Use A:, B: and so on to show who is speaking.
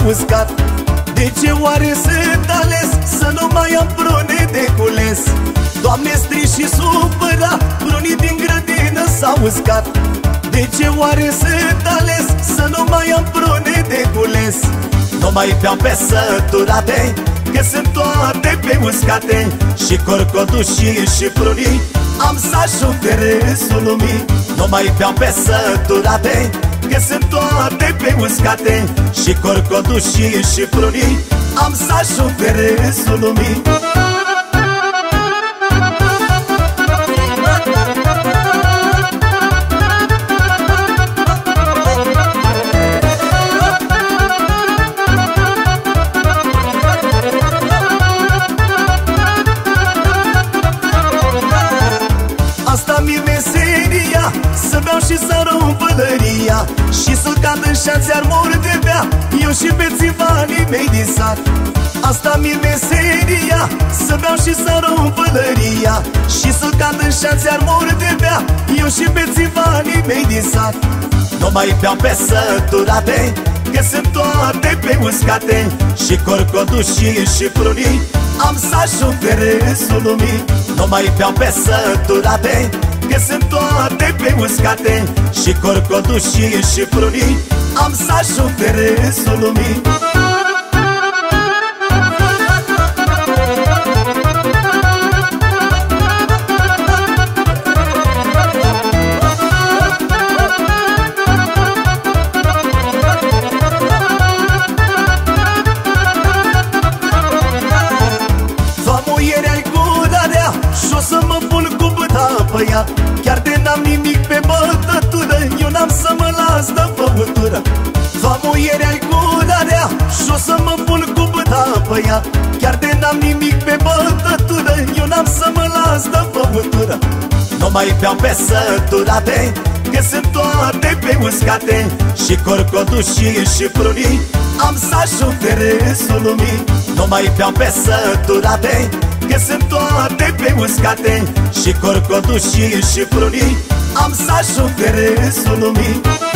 A: uscat. De ce oare sunt ales să nu mai am prune de cules? Doamne, strig și supăra, prunii din grădină s-au uscat. De ce oare sunt ales să nu mai am prune de cules? Nu mai beau pe săturate, că sunt toate pe uscate. Și corcodușii și prunii am să ajung de râsul lumii. Nu mai beau pe săturate, că sunt toate pe uscate. Și corcodușii și prunii am să ajung de râsul lumii. Asta mi-e meseria, să beau și să rup pălăria, și să cad în șanțe ar mor de bea, eu și bețivanii mei din sat. Asta mi-e meseria, să beau și să rup pălăria, și să cad în șanțe ar mor de bea, eu și bețivanii mei din sat. Nu mai beau pe săturate, că sunt toate pe uscate. Și corcodușii și prunii am să ajung de râsul lumii. Nu mai beau pe săturate, că sunt toate pe uscate. Și corcodușii și prunii am să ajung de râsul lumii. Și-o să mă pun cu băta pe ea, chiar de n-am nimic pe bătătură, eu n-am să mă las de băutură. Va muierea-i curarea, și-o să mă pun cu băta pe ea, chiar de n-am nimic pe bătătură, eu n-am să mă las de băutură. Nu mai beau pe săturate, că sunt toate pe uscate. Și corcodușii și prunii am să ajung de râsul lumii. Nu mai beau pe săturate, că sunt toate pe uscate. Și corcodușii și prunii am să ajung de râsul lumii.